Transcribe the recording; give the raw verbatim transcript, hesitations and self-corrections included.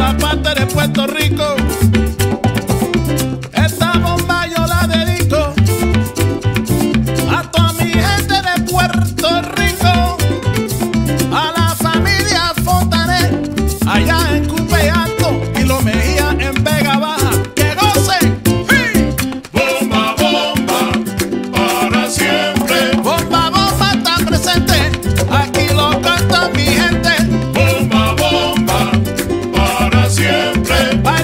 toda parte de Puerto Rico. Esta bomba yo la dedico a toda mi gente de Puerto Rico, a la familia Fontanet allá en Cupe Alto y Lo Mejía en Vega Baja. ¡Que gocen! ¡Sí! Bomba, bomba, para siempre. Bomba, bomba está presente, aquí lo canta mi gente. Bomba, bomba, para siempre.